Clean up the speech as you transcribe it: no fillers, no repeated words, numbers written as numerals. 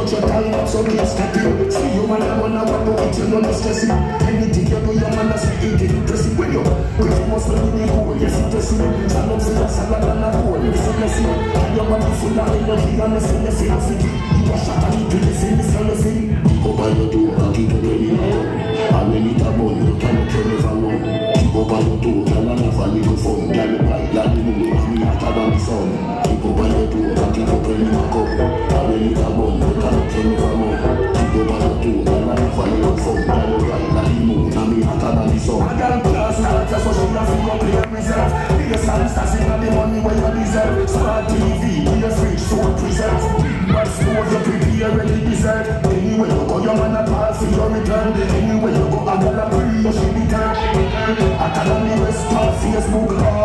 touch your time up, so keep stepping. See you man, I wanna want to eat you, no stressing. Anything you do, your man, I say eat it, pressing. When you must be really cool, yes, it's pressing. Stand up for your salad and a bowl, it's a blessing. And your body full of energy, and the same, the same, the same. You a shot and you listen, the same, the same. Keep up on your door, and keep up on your door. And when it's a bone, you can't kill me for one. Keep up on your door, and I never leave a phone. Girl, you bright like the moon, and me hotter than the sun. Keep up on your door, and keep up on your cup. And when it's a bone, you can't kill me for one. Keep up on your door, and I never leave a phone. Girl, you bright like the moon, and me hotter than the sun. I got a class, so she a feel up here reserve. Biggest stars in the money where you deserve. Smart TV, be a free, so preserve. But suppose you prepare ready deserve. Anyway you go, your man a call for your return. Anyway you go, I got a pre, you should be turned. Academy, West, Facebook,